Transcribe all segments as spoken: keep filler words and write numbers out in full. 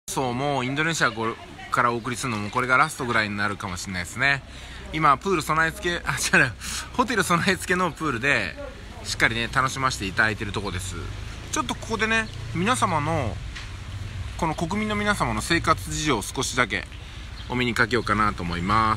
そうもうインドネシアからお送りするのもこれがラストぐらいになるかもしれないですね。今プール備え付けあ違うホテル備え付けのプールでしっかりね楽しませていただいているところです。ちょっとここでね皆様のこの国民の皆様の生活事情を少しだけお目にかけようかなと思います。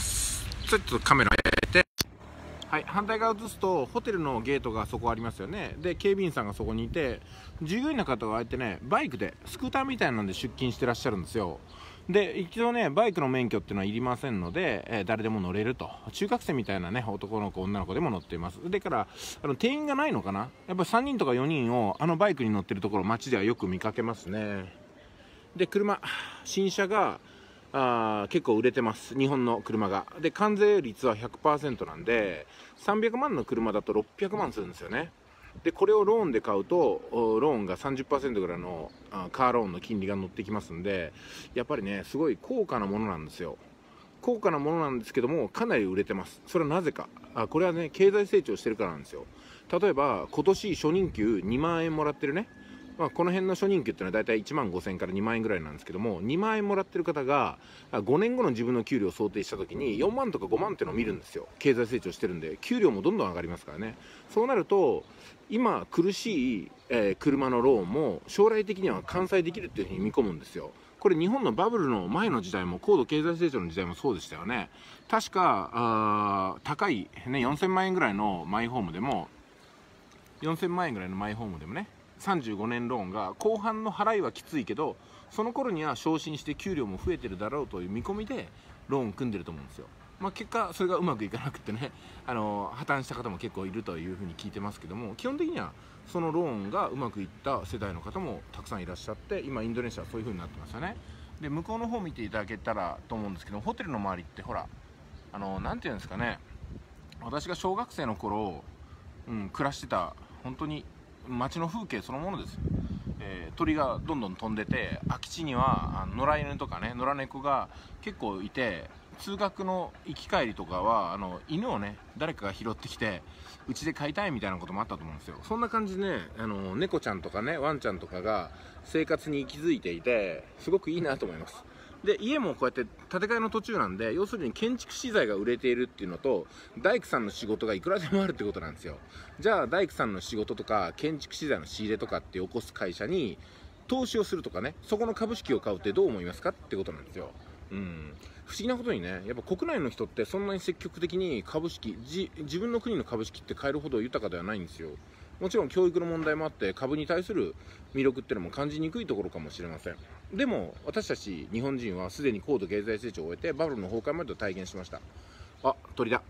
ちょっとカメラ入れて、はい、反対側映すとホテルのゲートがそこありますよね。で警備員さんがそこにいて、従業員の方がああやってねバイクでスクーターみたいなんで出勤してらっしゃるんですよ。で一度ねバイクの免許っていうのはいりませんので、えー、誰でも乗れると、中学生みたいなね男の子女の子でも乗っています。でからあの定員がないのかな、やっぱりさんにんとかよにんをあのバイクに乗ってるところ街ではよく見かけますね。で車新車があ結構売れてます、日本の車が。で関税率は ひゃくパーセント なんでさんびゃくまんの車だとろっぴゃくまんするんですよね。でこれをローンで買うとローンが さんじゅっパーセント ぐらいのカーローンの金利が乗ってきますんで、やっぱりねすごい高価なものなんですよ。高価なものなんですけどもかなり売れてます。それはなぜか、あこれはね経済成長してるからなんですよ。例えば今年初任給にまんえんもらってるね、まあ、この辺の初任給っていうのはだいたいいちまんごせんえんからにまんえんぐらいなんですけども、にまんえんもらってる方がごねんごの自分の給料を想定した時によんまんとかごまんっていうのを見るんですよ。経済成長してるんで給料もどんどん上がりますからね。そうなると今苦しい、えー、車のローンも将来的には完済できるっていうふうに見込むんですよ。これ日本のバブルの前の時代も高度経済成長の時代もそうでしたよね。確かあ高い、ね、よんせんまんえんぐらいのマイホームでもよんせんまんえんぐらいのマイホームでもねさんじゅうごねんローンが後半の払いはきついけどその頃には昇進して給料も増えてるだろうという見込みでローン組んでると思うんですよ。まあ、結果それがうまくいかなくてねあの破綻した方も結構いるというふうに聞いてますけども、基本的にはそのローンがうまくいった世代の方もたくさんいらっしゃって、今インドネシアはそういうふうになってますよね。で向こうの方見ていただけたらと思うんですけど、ホテルの周りってほらあのなんていうんですかね、私が小学生の頃、うん、暮らしてた本当に街の風景そのものですよ。えー、鳥がどんどん飛んでて、空き地には野良犬とかね野良猫が結構いて、通学の行き帰りとかはあの犬をね誰かが拾ってきてうちで飼いたいみたいなこともあったと思うんですよ。そんな感じでねあの猫ちゃんとかねワンちゃんとかが生活に息づいていてすごくいいなと思います。で家もこうやって建て替えの途中なんで、要するに建築資材が売れているっていうのと大工さんの仕事がいくらでもあるってことなんですよ。じゃあ大工さんの仕事とか建築資材の仕入れとかって起こす会社に投資をするとかね、そこの株式を買うってどう思いますかってことなんですよ。うん不思議なことにね、やっぱ国内の人ってそんなに積極的に株式じ自分の国の株式って買えるほど豊かではないんですよ。もちろん教育の問題もあって株に対する魅力っていうのも感じにくいところかもしれません。でも私たち日本人はすでに高度経済成長を終えてバブルの崩壊までを体現しました。あ、鳥だ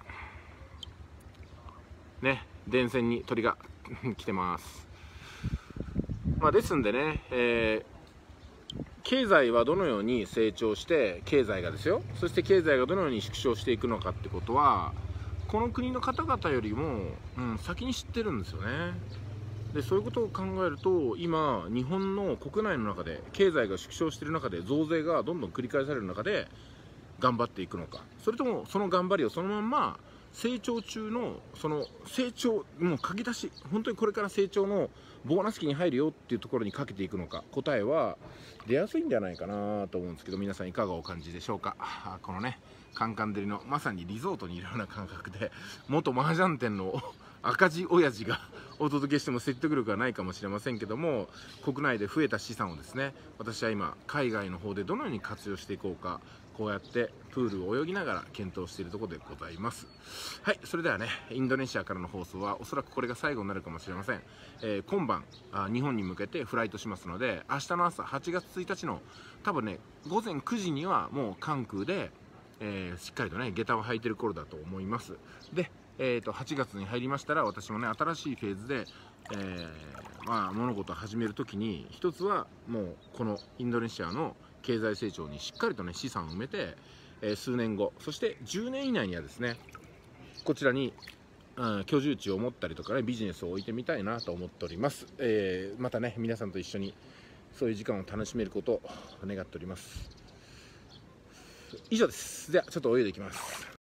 ね、電線に鳥が来てます。まあ、ですんでね、えー経済はどのように成長して経済がですよ、そして経済がどのように縮小していくのかってことはこの国の方々よりも、うん、先に知ってるんですよね。でそういうことを考えると今日本の国内の中で経済が縮小している中で増税がどんどん繰り返される中で頑張っていくのか、それともその頑張りをそのまんま成長中のその成長もう書き出し本当にこれから成長のボーナス期に入るよっていうところにかけていくのか、答えは出やすいんじゃないかなと思うんですけど、皆さんいかがお感じでしょうか。このねカンカン照りのまさにリゾートにいるような感覚で元麻雀店の赤字親父がお届けしても説得力はないかもしれませんけども、国内で増えた資産をですね私は今海外の方でどのように活用していこうか、こうやってプールを泳ぎながら検討しているところでございます。はい、それではねインドネシアからの放送はおそらくこれが最後になるかもしれません。えー、今晩あ日本に向けてフライトしますので、明日の朝はちがつついたちの多分ねごぜんくじにはもう関空で、えー、しっかりとね下駄を履いてる頃だと思います。でえー、とはちがつに入りましたら私もね新しいフェーズで、えーまあ、物事を始めるときに一つはもうこのインドネシアの経済成長にしっかりとね資産を埋めて、えー、数年後そしてじゅうねん以内にはですねこちらに、うん、居住地を持ったりとかねビジネスを置いてみたいなと思っております。えー、またね皆さんと一緒にそういう時間を楽しめることを願っております。以上です。ではちょっと泳いでいきます。